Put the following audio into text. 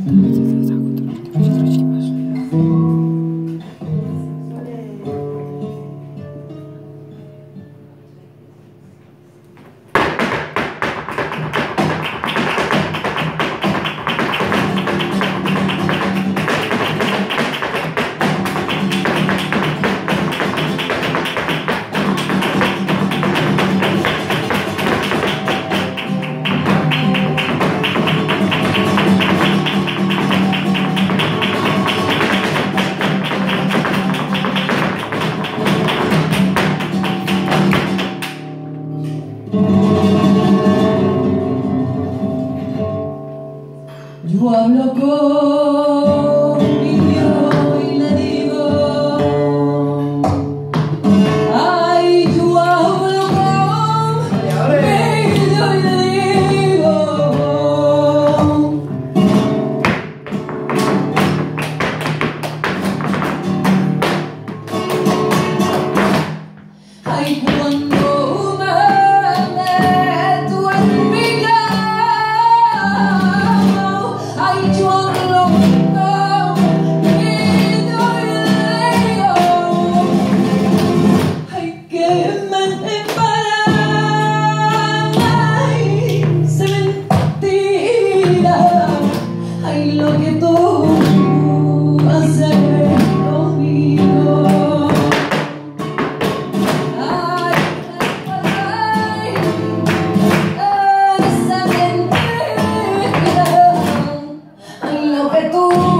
Yo hablo con mi Dios y le digo, ay, yo hablo con mi Dios y le digo, ay, cuando me meto en mi cama, ay, yo hablo con mi Dios y le digo, ay, que me embarana y se mentira, ay, lo que tú haces conmigo. Esa mentira, ay, lo que tú